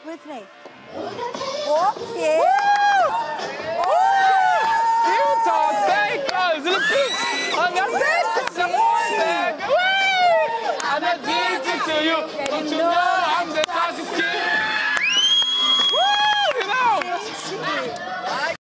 Whitney. Okay. Utah, stay close. Repeat. On the six, the four, I'm not to you.